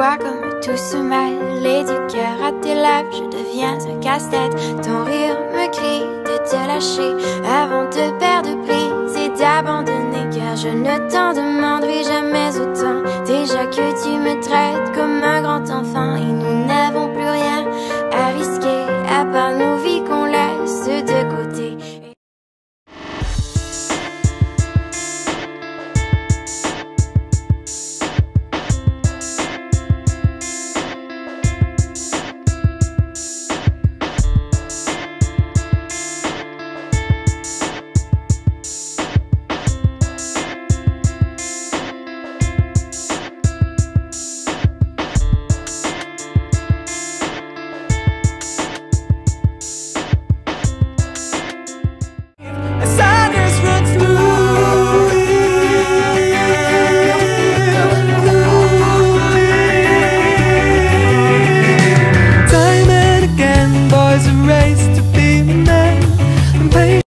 vois comme tout se mêle et du cœur à tes lèvres je deviens un casse-tête. Ton rire me crie de te lâcher avant de perdre prise et d'abandonner, car je ne t'en demanderai jamais autant. Déjà que tu me traites comme un grand enfant et nous